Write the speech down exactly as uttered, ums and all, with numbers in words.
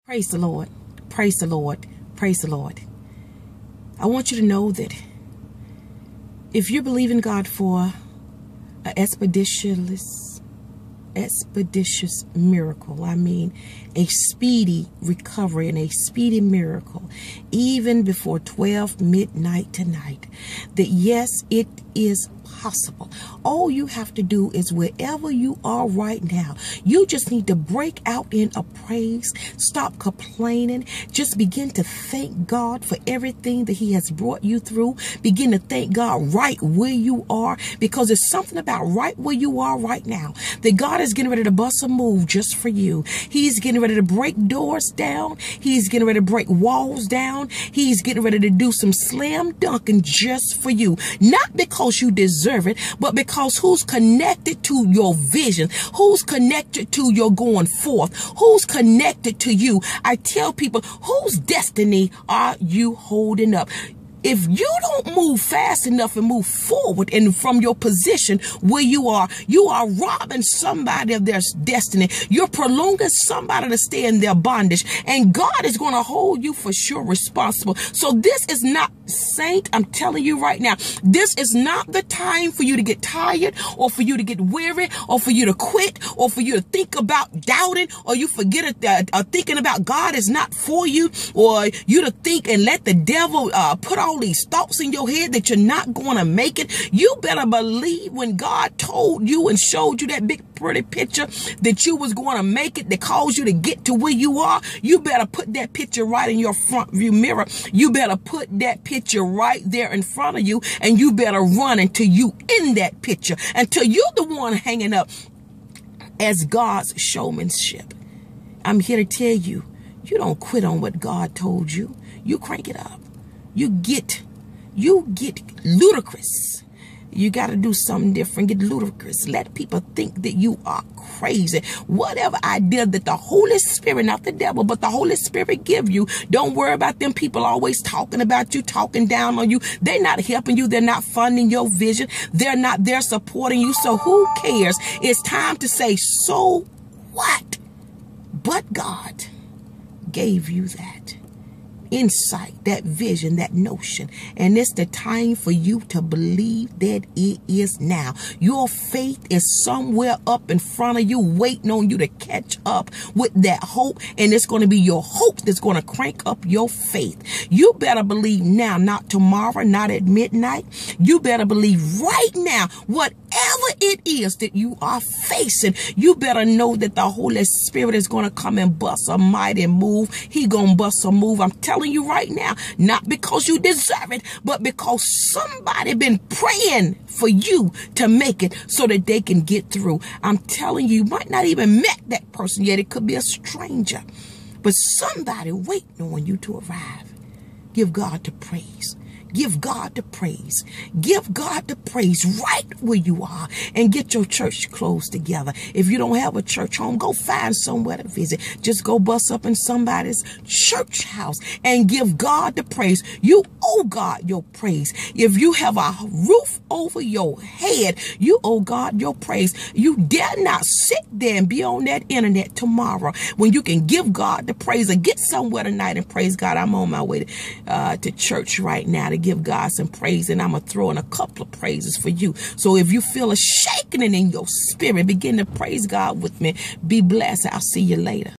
Praise the Lord. Praise the Lord. Praise the Lord. I want you to know that if you're believing God for an expeditious, expeditious miracle, I mean a speedy recovery and a speedy miracle, even before twelve midnight tonight, that yes, it is possible. All you have to do is wherever you are right now, you just need to break out in a praise. Stop complaining. Just begin to thank God for everything that he has brought you through. Begin to thank God right where you are, because there's something about right where you are right now that God is getting ready to bust a move just for you. He's getting ready to break doors down. He's getting ready to break walls down. He's getting ready to do some slam dunking just for you. Not because you deserve it, but because who's connected to your vision, who's connected to your going forth, who's connected to you. I tell people, whose destiny are you holding up? If you don't move fast enough and move forward and from your position where you are, you are robbing somebody of their destiny. You're prolonging somebody to stay in their bondage. And God is going to hold you for sure responsible. So this is not, saint, I'm telling you right now, this is not the time for you to get tired or for you to get weary or for you to quit or for you to think about doubting or you forget it, uh, uh, thinking about God is not for you, or you to think and let the devil uh, put all these thoughts in your head that you're not going to make it. You better believe when God told you and showed you that big pretty picture that you was going to make it, that caused you to get to where you are. You better put that picture right in your front view mirror. You better put that picture right there in front of you, and you better run until you in that picture, until you're the one hanging up as God's showmanship. I'm here to tell you, you don't quit on what God told you. You crank it up. You get, you get ludicrous. You got to do something different. Get ludicrous. Let people think that you are crazy. Whatever idea that the Holy Spirit, not the devil, but the Holy Spirit give you, don't worry about them people always talking about you, talking down on you. They're not helping you. They're not funding your vision. They're not there supporting you. So who cares? It's time to say, so what? But God gave you that insight, that vision, that notion. And it's the time for you to believe that it is now. Your faith is somewhere up in front of you, waiting on you to catch up with that hope. And it's going to be your hope that's going to crank up your faith. You better believe now, not tomorrow, not at midnight. You better believe right now, whatever it is that you are facing, you better know that the Holy Spirit is going to come and bust a mighty move. He going to bust a move. I'm telling you right now, not because you deserve it, but because somebody been praying for you to make it so that they can get through. I'm telling you, you might not even met that person yet. It could be a stranger, but somebody waiting on you to arrive. Give God the praise. Give God the praise. Give God the praise right where you are, and get your church clothes together. If you don't have a church home, go find somewhere to visit. Just go bust up in somebody's church house and give God the praise. You owe God your praise. If you have a roof over your head, you owe God your praise. You dare not sit there and be on that internet tomorrow when you can give God the praise, or get somewhere tonight and praise God. I'm on my way to, uh, to church right now to give God some praise, and I'm going to throw in a couple of praises for you. So if you feel a shaking in your spirit, begin to praise God with me. Be blessed. I'll see you later.